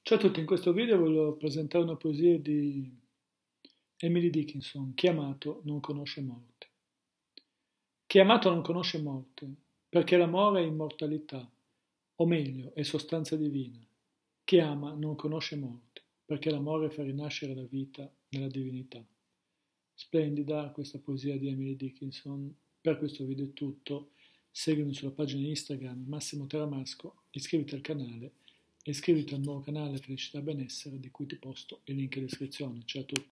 Ciao a tutti, in questo video voglio presentare una poesia di Emily Dickinson, Chi amato non conosce morte. Chi amato non conosce morte, perché l'amore è immortalità, o meglio, è sostanza divina. Chi ama non conosce morte, perché l'amore fa rinascere la vita nella divinità. Splendida questa poesia di Emily Dickinson. Per questo video è tutto. Seguimi sulla pagina Instagram Massimo Teramasco, iscriviti al canale e iscriviti al nuovo canale Felicità e Benessere di cui ti posto il link in descrizione. Ciao a tutti.